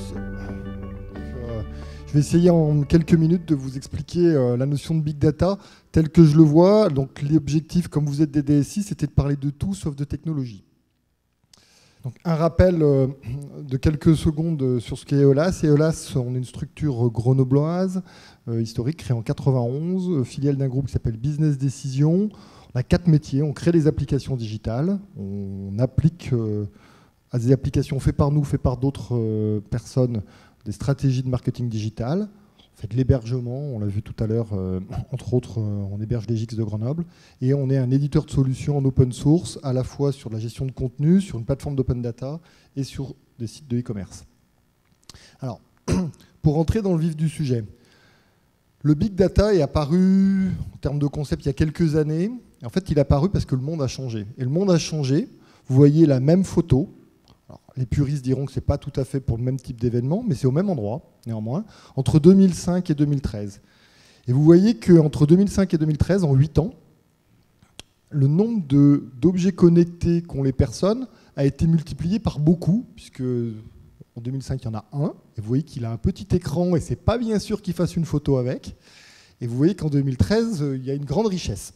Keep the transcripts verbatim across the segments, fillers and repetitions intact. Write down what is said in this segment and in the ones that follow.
tous. Euh, je vais essayer en quelques minutes de vous expliquer euh, la notion de Big Data telle que je le vois. Donc l'objectif, comme vous êtes des D S I, c'était de parler de tout sauf de technologie. Donc, un rappel euh, de quelques secondes sur ce qu'est Eolas. Eolas, on est une structure grenobloise, euh, historique, créée en quatre-vingt-onze, euh, filiale d'un groupe qui s'appelle Business Decision. On a quatre métiers. On crée des applications digitales. On applique euh, à des applications faites par nous, faites par d'autres euh, personnes, des stratégies de marketing digital. On fait de l'hébergement, on l'a vu tout à l'heure, euh, entre autres, euh, on héberge les G X de Grenoble. Et on est un éditeur de solutions en open source, à la fois sur la gestion de contenu, sur une plateforme d'open data et sur des sites de e-commerce. Alors, pour rentrer dans le vif du sujet, le big data est apparu, en termes de concept, il y a quelques années. Et en fait, il est apparu parce que le monde a changé. Et le monde a changé. Vous voyez la même photo. Alors, les puristes diront que ce n'est pas tout à fait pour le même type d'événement, mais c'est au même endroit, néanmoins, entre deux mille cinq et deux mille treize. Et vous voyez qu'entre deux mille cinq et deux mille treize, en huit ans, le nombre d'objets connectés qu'ont les personnes a été multiplié par beaucoup, puisque en deux mille cinq, il y en a un, et vous voyez qu'il a un petit écran, et ce n'est pas bien sûr qu'il fasse une photo avec. Et vous voyez qu'en deux mille treize, il y a une grande richesse.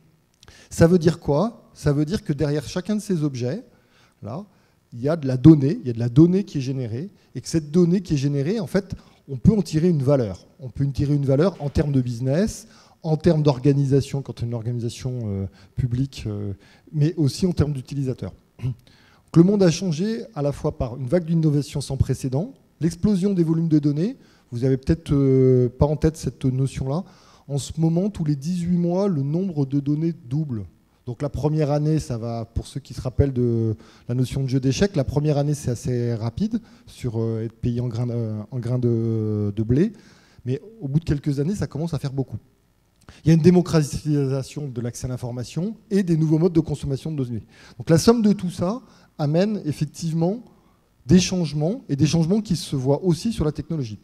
Ça veut dire quoi? Ça veut dire que derrière chacun de ces objets, là, il y a de la donnée, il y a de la donnée qui est générée, et que cette donnée qui est générée, en fait, on peut en tirer une valeur. On peut en tirer une valeur en termes de business, en termes d'organisation, quand on est une organisation euh, publique, euh, mais aussi en termes d'utilisateurs. Le monde a changé à la fois par une vague d'innovation sans précédent, l'explosion des volumes de données. Vous n'avez peut-être euh, pas en tête cette notion-là. En ce moment, tous les dix-huit mois, le nombre de données double. Donc la première année, ça va, pour ceux qui se rappellent de la notion de jeu d'échecs, la première année, c'est assez rapide sur euh, être payé en grains euh, en grain de, de blé. Mais au bout de quelques années, ça commence à faire beaucoup. Il y a une démocratisation de l'accès à l'information et des nouveaux modes de consommation de données. Donc la somme de tout ça amène effectivement des changements, et des changements qui se voient aussi sur la technologie.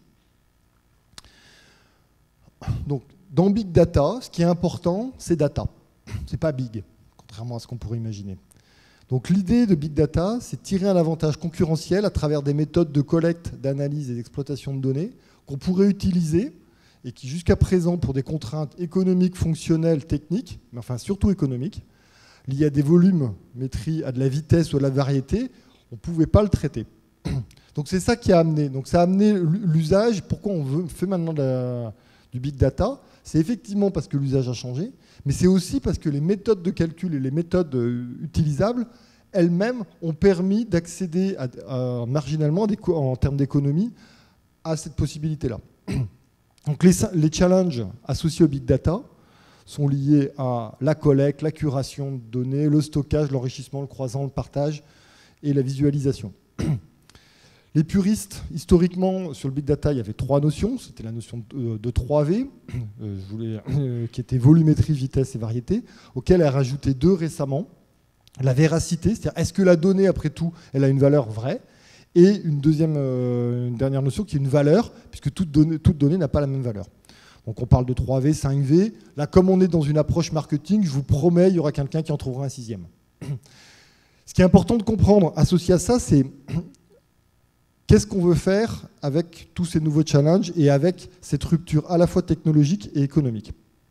Donc dans Big Data, ce qui est important, c'est data. C'est pas big, contrairement à ce qu'on pourrait imaginer. Donc l'idée de Big Data, c'est de tirer un avantage concurrentiel à travers des méthodes de collecte, d'analyse et d'exploitation de données qu'on pourrait utiliser et qui jusqu'à présent, pour des contraintes économiques, fonctionnelles, techniques, mais enfin surtout économiques, liées à des volumétries, à de la vitesse ou à de la variété, on ne pouvait pas le traiter. Donc c'est ça qui a amené. Donc ça a amené l'usage. Pourquoi on veut, fait maintenant de la, du Big Data? C'est effectivement parce que l'usage a changé, mais c'est aussi parce que les méthodes de calcul et les méthodes utilisables elles-mêmes ont permis d'accéder à, à, marginalement en termes d'économie à cette possibilité-là. Donc les, les challenges associés au Big Data sont liés à la collecte, la curation de données, le stockage, l'enrichissement, le croisement, le partage et la visualisation. Les puristes, historiquement, sur le Big Data, il y avait trois notions. C'était la notion de, de trois V, euh, je voulais, euh, qui était volumétrie, vitesse et variété, auquel elle a rajouté deux récemment. La véracité, c'est-à-dire est-ce que la donnée, après tout, elle a une valeur vraie? Et une deuxième, euh, une dernière notion qui est une valeur, puisque toute donnée, toute donnée n'a pas la même valeur. Donc on parle de trois V, cinq V. Là, comme on est dans une approche marketing, je vous promets, il y aura quelqu'un qui en trouvera un sixième. Ce qui est important de comprendre associé à ça, c'est qu'est-ce qu'on veut faire avec tous ces nouveaux challenges et avec cette rupture à la fois technologique et économique.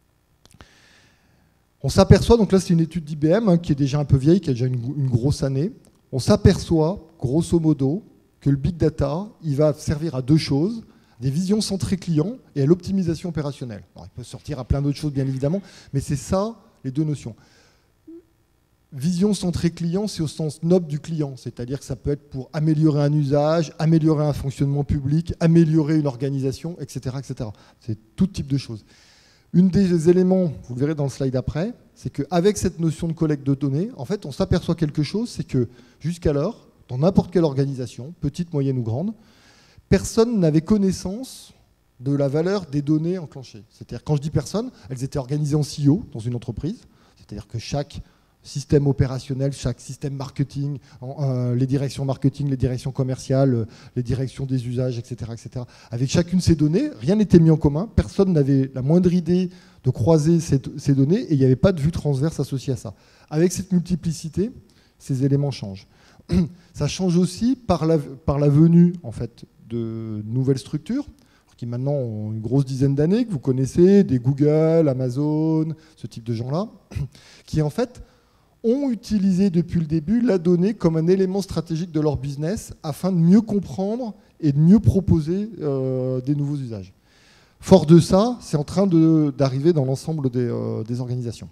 On s'aperçoit, donc là c'est une étude d'I B M hein, qui est déjà un peu vieille, qui a déjà une, une grosse année. On s'aperçoit, grosso modo, que le Big Data, il va servir à deux choses, des visions centrées clients et à l'optimisation opérationnelle. Alors, il peut sortir à plein d'autres choses, bien évidemment, mais c'est ça, les deux notions. Vision centrée client, c'est au sens noble du client, c'est-à-dire que ça peut être pour améliorer un usage, améliorer un fonctionnement public, améliorer une organisation, et cetera et cetera. C'est tout type de choses. Une des éléments, vous le verrez dans le slide après, c'est qu'avec cette notion de collecte de données, en fait, on s'aperçoit quelque chose, c'est que jusqu'alors, dans n'importe quelle organisation, petite, moyenne ou grande, personne n'avait connaissance de la valeur des données enclenchées. C'est-à-dire, quand je dis personne, elles étaient organisées en S I O dans une entreprise, c'est-à-dire que chaque système opérationnel, chaque système marketing, euh, les directions marketing, les directions commerciales, euh, les directions des usages, et cetera, et cetera. Avec chacune de ces données, rien n'était mis en commun, personne n'avait la moindre idée de croiser ces, ces données et il n'y avait pas de vue transverse associée à ça. Avec cette multiplicité, ces éléments changent. Ça change aussi par la, par la venue en fait, de nouvelles structures qui maintenant ont une grosse dizaine d'années, que vous connaissez, des Google, Amazon, ce type de gens-là, qui en fait ont utilisé depuis le début la donnée comme un élément stratégique de leur business afin de mieux comprendre et de mieux proposer euh, des nouveaux usages. Fort de ça, c'est en train d'arriver dans l'ensemble des, euh, des organisations.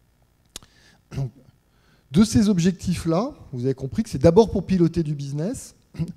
Donc, de ces objectifs-là, vous avez compris que c'est d'abord pour piloter du business.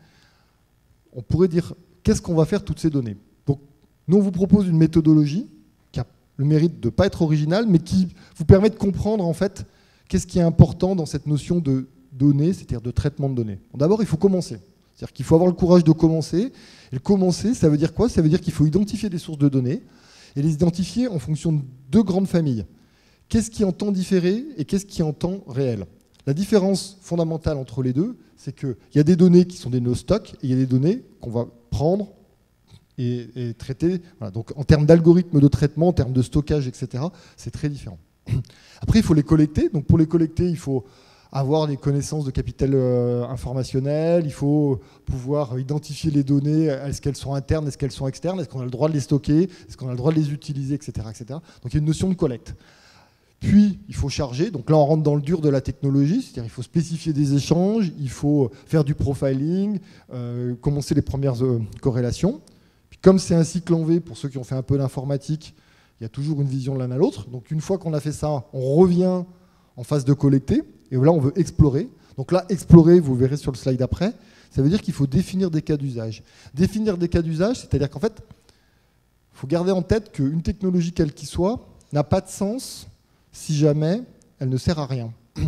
On pourrait dire, qu'est-ce qu'on va faire de toutes ces données? Donc, nous, on vous propose une méthodologie qui a le mérite de ne pas être originale, mais qui vous permet de comprendre, en fait, qu'est-ce qui est important dans cette notion de données, c'est-à-dire de traitement de données. Bon, d'abord, il faut commencer. C'est-à-dire qu'il faut avoir le courage de commencer. Et le commencer, ça veut dire quoi? Ça veut dire qu'il faut identifier des sources de données et les identifier en fonction de deux grandes familles. Qu'est-ce qui est en temps différé et qu'est-ce qui est en temps réel? La différence fondamentale entre les deux, c'est qu'il y a des données qui sont des no stocks et il y a des données qu'on va prendre et, et traiter. Voilà. Donc en termes d'algorithme de traitement, en termes de stockage, et cetera, c'est très différent. Après, il faut les collecter. Donc pour les collecter, il faut avoir des connaissances de capital euh, informationnel, il faut pouvoir identifier les données, est-ce qu'elles sont internes, est-ce qu'elles sont externes, est-ce qu'on a le droit de les stocker, est-ce qu'on a le droit de les utiliser, et cetera, et cetera. Donc il y a une notion de collecte. Puis, il faut charger. Donc là, on rentre dans le dur de la technologie, c'est-à-dire il faut spécifier des échanges, il faut faire du profiling, euh, commencer les premières euh, corrélations. Puis, comme c'est un cycle en V, pour ceux qui ont fait un peu d'informatique, il y a toujours une vision de l'un à l'autre. Donc une fois qu'on a fait ça, on revient en phase de collecter. Et là, on veut explorer. Donc là, explorer, vous verrez sur le slide après, ça veut dire qu'il faut définir des cas d'usage. Définir des cas d'usage, c'est-à-dire qu'en fait, il faut garder en tête qu'une technologie, quelle qu'elle soit, n'a pas de sens si jamais elle ne sert à rien.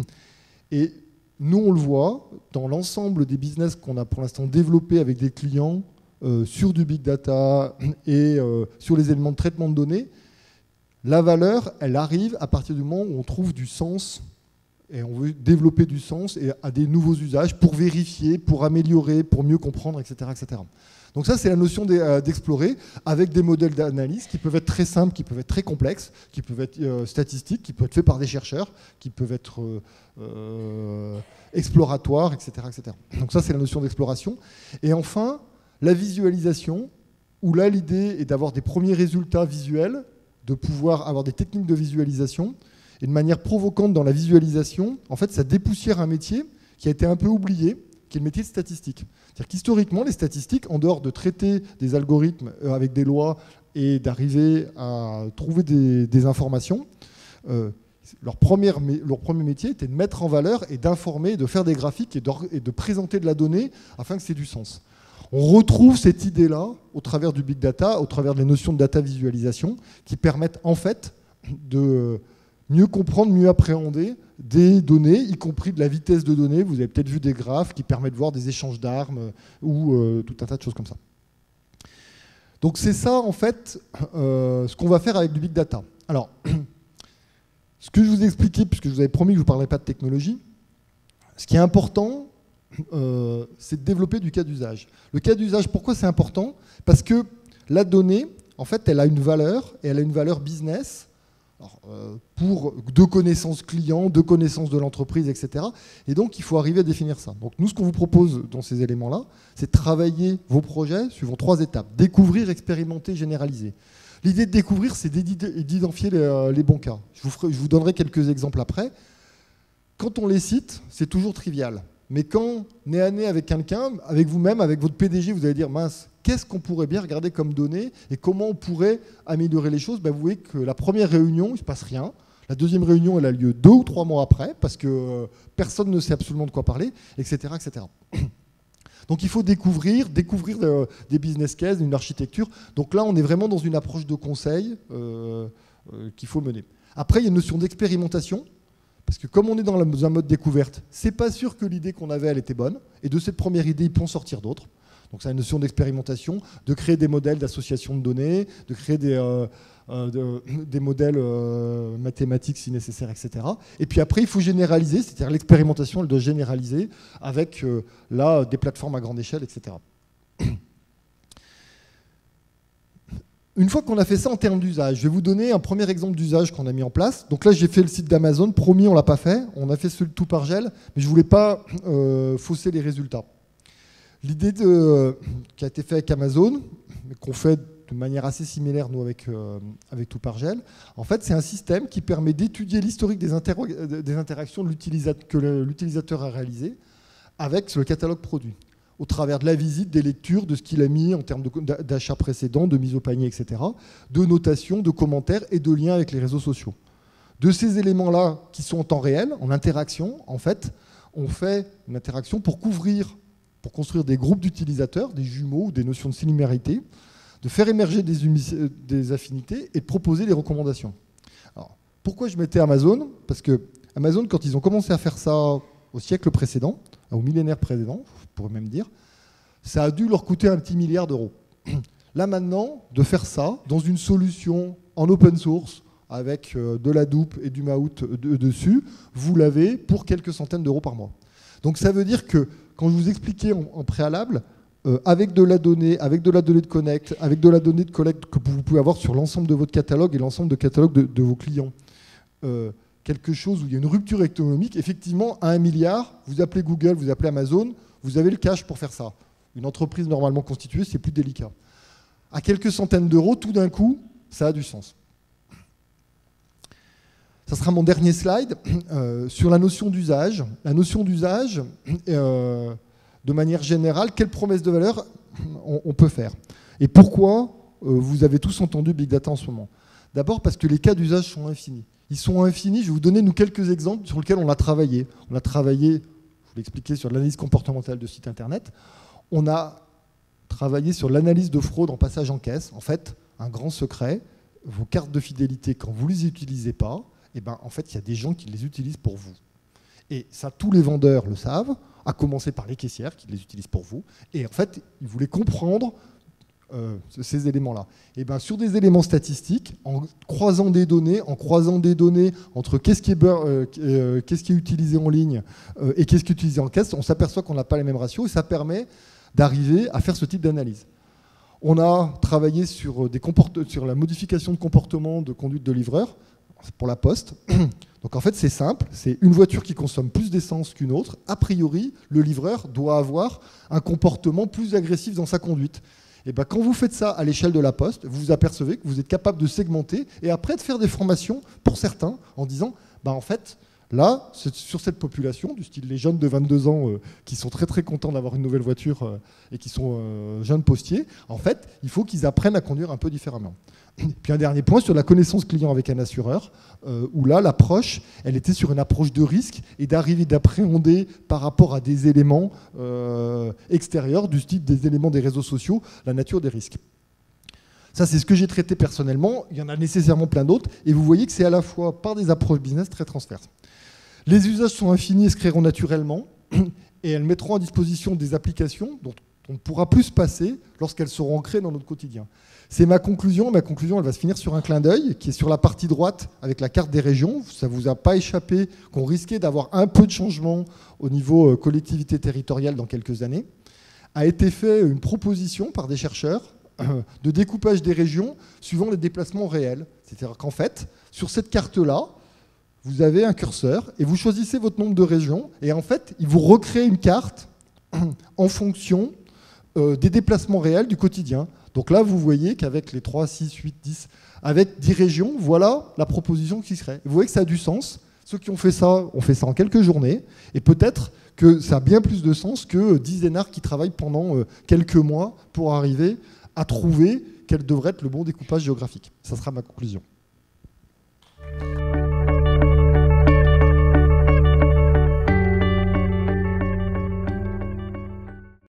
Et nous, on le voit, dans l'ensemble des business qu'on a pour l'instant développés avec des clients euh, sur du big data et euh, sur les éléments de traitement de données, la valeur, elle arrive à partir du moment où on trouve du sens et on veut développer du sens et à des nouveaux usages pour vérifier, pour améliorer, pour mieux comprendre, et cetera, et cetera. Donc ça, c'est la notion d'explorer avec des modèles d'analyse qui peuvent être très simples, qui peuvent être très complexes, qui peuvent être euh, statistiques, qui peuvent être faits par des chercheurs, qui peuvent être euh, euh, exploratoires, et cetera, et cetera. Donc ça, c'est la notion d'exploration. Et enfin, la visualisation, où là, l'idée est d'avoir des premiers résultats visuels, de pouvoir avoir des techniques de visualisation. Et de manière provocante dans la visualisation, en fait, ça dépoussière un métier qui a été un peu oublié, qui est le métier de statistique. C'est-à-dire qu'historiquement, les statistiques, en dehors de traiter des algorithmes avec des lois et d'arriver à trouver des, des informations, euh, leur, première, leur premier métier était de mettre en valeur et d'informer, de faire des graphiques et de, et de présenter de la donnée afin que c'est du sens. On retrouve cette idée-là au travers du big data, au travers des notions de data visualisation, qui permettent en fait de mieux comprendre, mieux appréhender des données, y compris de la vitesse de données. Vous avez peut-être vu des graphes qui permettent de voir des échanges d'armes ou euh, tout un tas de choses comme ça. Donc c'est ça, en fait, euh, ce qu'on va faire avec du big data. Alors, ce que je vous ai expliqué, puisque je vous avais promis que je ne vous parlerai pas de technologie, ce qui est important, euh, c'est de développer du cas d'usage. Le cas d'usage, pourquoi c'est important? Parce que la donnée, en fait, elle a une valeur, et elle a une valeur business, alors, euh, pour de connaissances clients, de connaissances de l'entreprise, et cetera. Et donc, il faut arriver à définir ça. Donc, nous, ce qu'on vous propose dans ces éléments-là, c'est de travailler vos projets suivant trois étapes. Découvrir, expérimenter, généraliser. L'idée de découvrir, c'est d'identifier les, les bons cas. Je vous, ferai, je vous donnerai quelques exemples après. Quand on les cite, c'est toujours trivial. Mais quand nez à nez avec quelqu'un, avec vous-même, avec votre P D G, vous allez dire, mince, qu'est-ce qu'on pourrait bien regarder comme données et comment on pourrait améliorer les choses? Ben, vous voyez que la première réunion, il ne se passe rien. La deuxième réunion, elle a lieu deux ou trois mois après parce que personne ne sait absolument de quoi parler, et cetera, et cetera. Donc il faut découvrir, découvrir de, des business cases, une architecture. Donc là, on est vraiment dans une approche de conseil euh, euh, qu'il faut mener. Après, il y a une notion d'expérimentation. Parce que comme on est dans un mode découverte, c'est pas sûr que l'idée qu'on avait, elle était bonne. Et de cette première idée, il peut en sortir d'autres. Donc c'est une notion d'expérimentation, de créer des modèles d'association de données, de créer des, euh, euh, de, des modèles euh, mathématiques si nécessaire, et cetera. Et puis après, il faut généraliser, c'est-à-dire l'expérimentation, elle doit généraliser avec euh, là, des plateformes à grande échelle, et cetera. Une fois qu'on a fait ça en termes d'usage, je vais vous donner un premier exemple d'usage qu'on a mis en place. Donc là, j'ai fait le site d'Amazon. Promis, on ne l'a pas fait. On a fait ce tout par gel, mais je ne voulais pas euh, fausser les résultats. L'idée de, qui a été faite avec Amazon, qu'on fait de manière assez similaire, nous, avec, euh, avec Toupargel, en fait, c'est un système qui permet d'étudier l'historique des, des interactions de l'utilisateur, que l'utilisateur a réalisées avec le catalogue produit, au travers de la visite, des lectures, de ce qu'il a mis en termes d'achats précédents, de mise au panier, et cetera, de notations, de commentaires et de liens avec les réseaux sociaux. De ces éléments-là qui sont en temps réel, en interaction, en fait, on fait une interaction pour couvrir, pour construire des groupes d'utilisateurs, des jumeaux ou des notions de similarité, de faire émerger des, des affinités et de proposer des recommandations. Alors, pourquoi je mettais Amazon? Parce que Amazon, quand ils ont commencé à faire ça au siècle précédent, au millénaire précédent, je pourrais même dire, ça a dû leur coûter un petit milliard d'euros. Là maintenant, de faire ça dans une solution en open source, avec de la doupe et du maout de, dessus, vous l'avez pour quelques centaines d'euros par mois. Donc ça veut dire que, quand je vous expliquais en, en préalable, euh, avec de la donnée, avec de la donnée de connect, avec de la donnée de collecte que vous pouvez avoir sur l'ensemble de votre catalogue et l'ensemble de catalogues de, de vos clients, euh, quelque chose où il y a une rupture économique, effectivement, à un milliard, vous appelez Google, vous appelez Amazon, vous avez le cash pour faire ça. Une entreprise normalement constituée, c'est plus délicat. À quelques centaines d'euros, tout d'un coup, ça a du sens. Ça sera mon dernier slide euh, sur la notion d'usage. La notion d'usage, euh, de manière générale, quelle promesse de valeur on, on peut faire? Et pourquoi euh, vous avez tous entendu Big Data en ce moment? D'abord parce que les cas d'usage sont infinis. Ils sont infinis. Je vais vous donner nous quelques exemples sur lesquels on a travaillé. On a travaillé, je vous l'ai expliqué, sur l'analyse comportementale de sites internet. On a travaillé sur l'analyse de fraude en passage en caisse. En fait, un grand secret, vos cartes de fidélité, quand vous ne les utilisez pas, eh ben, en fait, il y a des gens qui les utilisent pour vous. Et ça, tous les vendeurs le savent, à commencer par les caissières qui les utilisent pour vous. Et en fait, ils voulaient comprendre euh, ces éléments-là. Et ben, sur des éléments statistiques, en croisant des données, en croisant des données entre qu'est-ce qui est, euh, euh, qu'est-ce qui est utilisé en ligne euh, et qu'est-ce qui est utilisé en caisse, on s'aperçoit qu'on n'a pas les mêmes ratios et ça permet d'arriver à faire ce type d'analyse. On a travaillé sur, des sur la modification de comportement de conduite de livreur pour la poste. Donc en fait c'est simple, c'est une voiture qui consomme plus d'essence qu'une autre. A priori, le livreur doit avoir un comportement plus agressif dans sa conduite. Et ben, quand vous faites ça à l'échelle de la poste, vous vous apercevez que vous êtes capable de segmenter et après de faire des formations pour certains en disant ben, en fait, là, sur cette population, du style les jeunes de vingt-deux ans euh, qui sont très très contents d'avoir une nouvelle voiture euh, et qui sont euh, jeunes postiers, en fait, il faut qu'ils apprennent à conduire un peu différemment. Puis un dernier point sur la connaissance client avec un assureur, euh, où là, l'approche, elle était sur une approche de risque et d'arriver d'appréhender par rapport à des éléments euh, extérieurs, du style des éléments des réseaux sociaux, la nature des risques. Ça, c'est ce que j'ai traité personnellement. Il y en a nécessairement plein d'autres. Et vous voyez que c'est à la fois par des approches business très transverses. Les usages sont infinis et se créeront naturellement. Et elles mettront à disposition des applications dont on ne pourra plus se passer lorsqu'elles seront ancrées dans notre quotidien. C'est ma conclusion. Ma conclusion, elle va se finir sur un clin d'œil qui est sur la partie droite avec la carte des régions. Ça ne vous a pas échappé qu'on risquait d'avoir un peu de changement au niveau collectivité territoriale dans quelques années. A été fait une proposition par des chercheurs de découpage des régions suivant les déplacements réels. C'est-à-dire qu'en fait, sur cette carte-là, vous avez un curseur et vous choisissez votre nombre de régions et en fait, il vous recrée une carte en fonction euh, des déplacements réels du quotidien. Donc là, vous voyez qu'avec les trois, six, huit, dix, avec dix régions, voilà la proposition qui serait. Vous voyez que ça a du sens. Ceux qui ont fait ça, ont fait ça en quelques journées et peut-être que ça a bien plus de sens que dix énarques qui travaillent pendant euh, quelques mois pour arriver à trouver quel devrait être le bon découpage géographique. Ça sera ma conclusion.